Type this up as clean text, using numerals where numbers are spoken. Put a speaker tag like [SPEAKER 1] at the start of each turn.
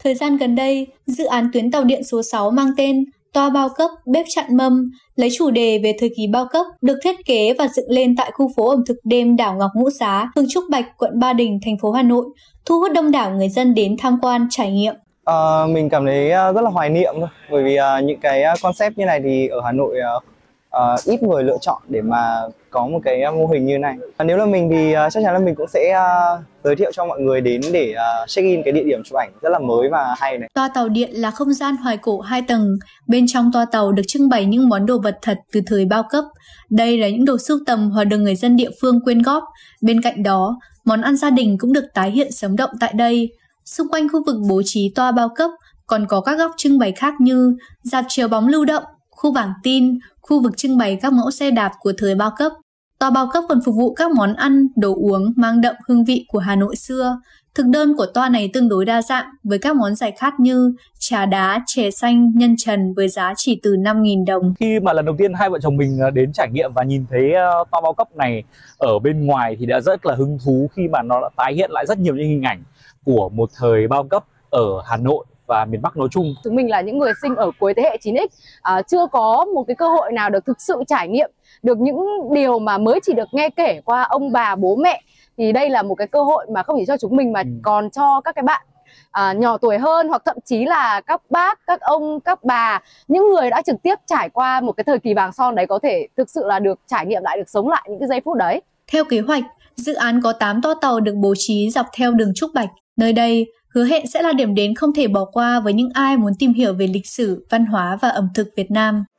[SPEAKER 1] Thời gian gần đây, dự án tuyến tàu điện số 6 mang tên Toa bao cấp bếp chạn mâm lấy chủ đề về thời kỳ bao cấp được thiết kế và dựng lên tại khu phố ẩm thực đêm đảo Ngọc Ngũ Xá, phường Trúc Bạch, quận Ba Đình, thành phố Hà Nội, thu hút đông đảo người dân đến tham quan trải nghiệm.
[SPEAKER 2] Mình cảm thấy rất là hoài niệm thôi, bởi vì những cái concept như này thì ở Hà Nội ít người lựa chọn để mà có một cái mô hình như này. Nếu là mình thì chắc chắn là mình cũng sẽ giới thiệu cho mọi người đến để check in cái địa điểm chụp ảnh rất là mới và hay này.
[SPEAKER 1] Toa tàu điện là không gian hoài cổ 2 tầng. Bên trong toa tàu được trưng bày những món đồ vật thật từ thời bao cấp. Đây là những đồ sưu tầm hoặc được người dân địa phương quyên góp. Bên cạnh đó, món ăn gia đình cũng được tái hiện sống động tại đây. Xung quanh khu vực bố trí toa bao cấp còn có các góc trưng bày khác như rạp chiếu bóng lưu động, khu bảng tin, khu vực trưng bày các mẫu xe đạp của thời bao cấp. Toa bao cấp còn phục vụ các món ăn, đồ uống mang đậm hương vị của Hà Nội xưa. Thực đơn của toa này tương đối đa dạng với các món giải khát như trà đá, chè xanh, nhân trần với giá chỉ từ 5.000 đồng.
[SPEAKER 3] Khi mà lần đầu tiên hai vợ chồng mình đến trải nghiệm và nhìn thấy toa bao cấp này ở bên ngoài thì đã rất là hứng thú khi mà nó đã tái hiện lại rất nhiều những hình ảnh của một thời bao cấp ở Hà Nội và miền Bắc nói chung.
[SPEAKER 4] Chúng mình là những người sinh ở cuối thế hệ 9X, chưa có một cái cơ hội nào được thực sự trải nghiệm được những điều mà mới chỉ được nghe kể qua ông bà bố mẹ. Thì đây là một cái cơ hội mà không chỉ cho chúng mình mà còn cho các cái bạn nhỏ tuổi hơn, hoặc thậm chí là các bác, các ông, các bà, những người đã trực tiếp trải qua một cái thời kỳ vàng son đấy có thể thực sự là được trải nghiệm lại, được sống lại những cái giây phút đấy.
[SPEAKER 1] Theo kế hoạch, dự án có 8 toa tàu được bố trí dọc theo đường Trúc Bạch. Nơi đây hứa hẹn sẽ là điểm đến không thể bỏ qua với những ai muốn tìm hiểu về lịch sử, văn hóa và ẩm thực Việt Nam.